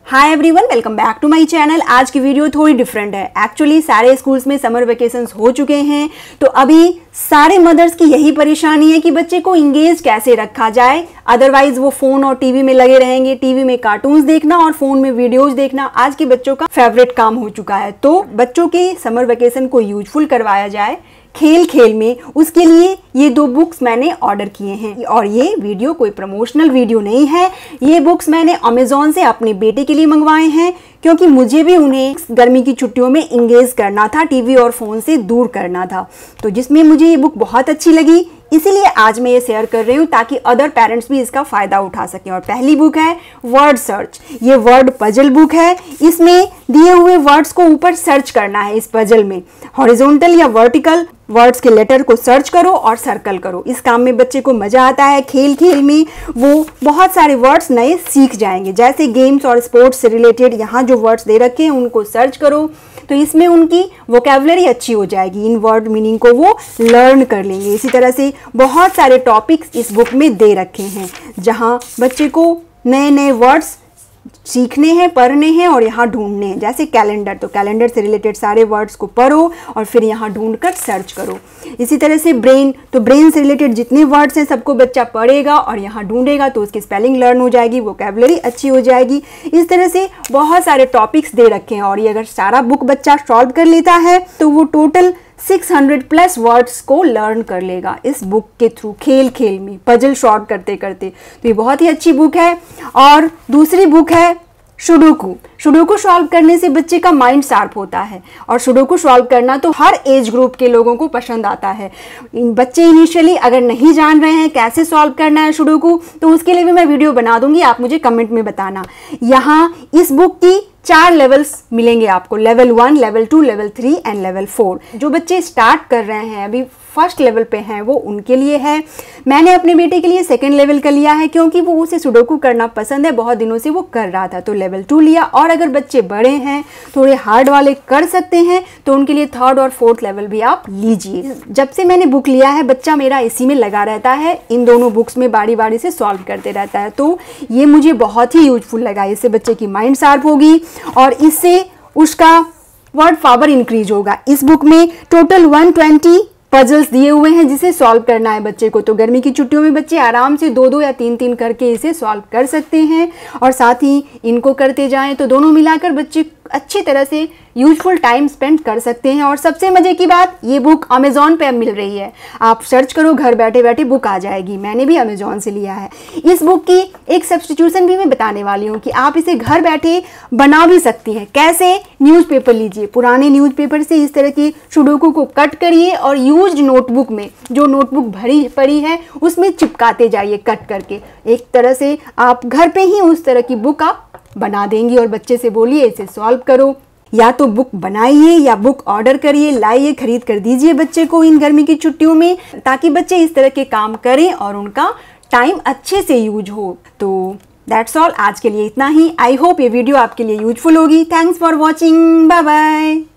Hi everyone, welcome back to my channel. आज की video थोड़ी डिफरेंट है। एक्चुअली सारे स्कूल्स में समर वेकेशंस हो चुके हैं, तो अभी सारे मदर्स की यही परेशानी है कि बच्चे को इंगेज कैसे रखा जाए। अदरवाइज वो फोन और टीवी में लगे रहेंगे। टीवी में कार्टून्स देखना और फोन में वीडियोस देखना आज के बच्चों का फेवरेट काम हो चुका है। तो बच्चों के समर वेकेशन को यूजफुल करवाया जाए खेल खेल में, उसके लिए ये 2 बुक्स मैंने ऑर्डर किए हैं। और ये वीडियो कोई प्रमोशनल वीडियो नहीं है। ये बुक्स मैंने अमेजोन से अपने बेटे के लिए मंगवाए हैं, क्योंकि मुझे भी उन्हें गर्मी की छुट्टियों में इंगेज करना था, टीवी और फोन से दूर करना था। तो जिसमें मुझे ये बुक बहुत अच्छी लगी, इसीलिए आज मैं ये शेयर कर रही हूँ ताकि अदर पेरेंट्स भी इसका फायदा उठा सकें। और पहली बुक है वर्ड सर्च। ये वर्ड पजल बुक है। इसमें दिए हुए वर्ड्स को ऊपर सर्च करना है। इस पजल में हॉरिजॉन्टल या वर्टिकल वर्ड्स के लेटर को सर्च करो और सर्कल करो। इस काम में बच्चे को मजा आता है। खेल खेल में वो बहुत सारे वर्ड्स नए सीख जाएंगे। जैसे गेम्स और स्पोर्ट्स से रिलेटेड यहाँ जो वर्ड्स दे रखे हैं उनको सर्च करो, तो इसमें उनकी वोकैबुलरी अच्छी हो जाएगी। इन वर्ड मीनिंग को वो लर्न कर लेंगे। इसी तरह से बहुत सारे टॉपिक्स इस बुक में दे रखे हैं, जहाँ बच्चे को नए नए वर्ड्स सीखने हैं, पढ़ने हैं और यहाँ ढूंढने हैं। जैसे कैलेंडर, तो कैलेंडर से रिलेटेड सारे वर्ड्स को पढ़ो और फिर यहाँ ढूंढकर सर्च करो। इसी तरह से ब्रेन, तो ब्रेन से रिलेटेड जितने वर्ड्स हैं सबको बच्चा पढ़ेगा और यहाँ ढूंढेगा, तो उसकी स्पेलिंग लर्न हो जाएगी, वोकैबुलरी अच्छी हो जाएगी। इस तरह से बहुत सारे टॉपिक्स दे रखे हैं। और ये अगर सारा बुक बच्चा सॉल्व कर लेता है तो वो टोटल 600 प्लस वर्ड्स को लर्न कर लेगा इस बुक के थ्रू, खेल खेल में पजल सॉल्व करते करते। तो ये बहुत ही अच्छी बुक है। और दूसरी बुक है सुडोकू। सुडोकू सॉल्व करने से बच्चे का माइंड शार्प होता है, और सुडोकू सॉल्व करना तो हर एज ग्रुप के लोगों को पसंद आता है। बच्चे इनिशियली अगर नहीं जान रहे हैं कैसे सॉल्व करना है सुडोकू, तो उसके लिए भी मैं वीडियो बना दूंगी, आप मुझे कमेंट में बताना। यहाँ इस बुक की 4 लेवल्स मिलेंगे आपको, level 1, level 2, level 3 and level 4। जो बच्चे स्टार्ट कर रहे हैं, अभी फर्स्ट लेवल पे हैं, वो उनके लिए है। मैंने अपने बेटे के लिए 2nd लेवल का लिया है, क्योंकि वो उसे सुडोकू करना पसंद है, बहुत दिनों से वो कर रहा था, तो लेवल 2 लिया। और अगर बच्चे बड़े हैं, थोड़े हार्ड वाले कर सकते हैं, तो उनके लिए 3rd और 4th लेवल भी आप लीजिए। जब से मैंने बुक लिया है, बच्चा मेरा इसी में लगा रहता है, इन दोनों बुक्स में बारी बारी से सॉल्व करते रहता है। तो ये मुझे बहुत ही यूजफुल लगा। इससे बच्चे की माइंड शार्प होगी और इससे उसका वर्ड पावर इंक्रीज होगा। इस बुक में टोटल 120 पजल्स दिए हुए हैं जिसे सॉल्व करना है बच्चे को। तो गर्मी की छुट्टियों में बच्चे आराम से 2-2 या 3-3 करके इसे सॉल्व कर सकते हैं, और साथ ही इनको करते जाएं तो दोनों मिलाकर बच्चे अच्छी तरह से यूजफुल टाइम स्पेंड कर सकते हैं। और सबसे मजे की बात, ये बुक अमेजोन पे अब मिल रही है। आप सर्च करो, घर बैठे बैठे बुक आ जाएगी। मैंने भी अमेजोन से लिया है। इस बुक की एक सब्स्टिट्यूशन भी मैं बताने वाली हूँ कि आप इसे घर बैठे बना भी सकती हैं। कैसे? न्यूज़पेपर लीजिए, पुराने न्यूज़पेपर से इस तरह की सुडोकू को कट करिए और यूज्ड नोटबुक में, जो नोटबुक भरी पड़ी है, उसमें चिपकाते जाइए कट करके। एक तरह से आप घर पे ही उस तरह की बुक आप बना देंगी और बच्चे से बोलिए इसे सॉल्व करो। या तो बुक बनाइए या बुक ऑर्डर करिए, लाइए, खरीद कर दीजिए बच्चे को इन गर्मी की छुट्टियों में, ताकि बच्चे इस तरह के काम करें और उनका टाइम अच्छे से यूज हो। तो दैट्स ऑल, आज के लिए इतना ही। आई होप ये वीडियो आपके लिए यूजफुल होगी। Thanks for watching, bye bye.